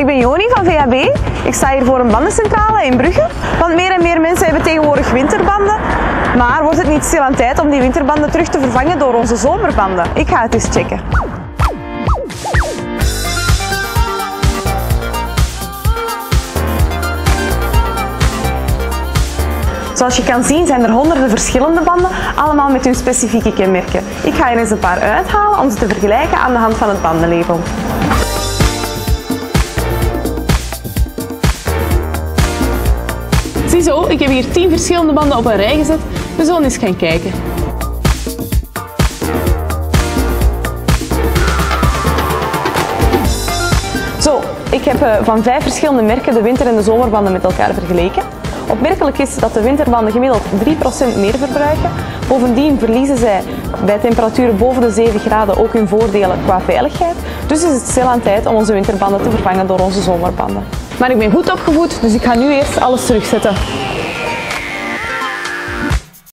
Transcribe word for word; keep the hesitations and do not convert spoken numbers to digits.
Ik ben Joni van V A B. Ik sta hier voor een bandencentrale in Brugge. Want meer en meer mensen hebben tegenwoordig winterbanden. Maar wordt het niet stil aan tijd om die winterbanden terug te vervangen door onze zomerbanden? Ik ga het eens checken. Zoals je kan zien zijn er honderden verschillende banden, allemaal met hun specifieke kenmerken. Ik ga er eens een paar uithalen om ze te vergelijken aan de hand van het bandenlabel. Ziezo, ik heb hier tien verschillende banden op een rij gezet. We zullen eens gaan kijken. Zo, ik heb van vijf verschillende merken de winter- en de zomerbanden met elkaar vergeleken. Opmerkelijk is dat de winterbanden gemiddeld drie procent meer verbruiken. Bovendien verliezen zij bij temperaturen boven de zeven graden ook hun voordelen qua veiligheid. Dus is het stil aan tijd om onze winterbanden te vervangen door onze zomerbanden. Maar ik ben goed opgevoed, dus ik ga nu eerst alles terugzetten.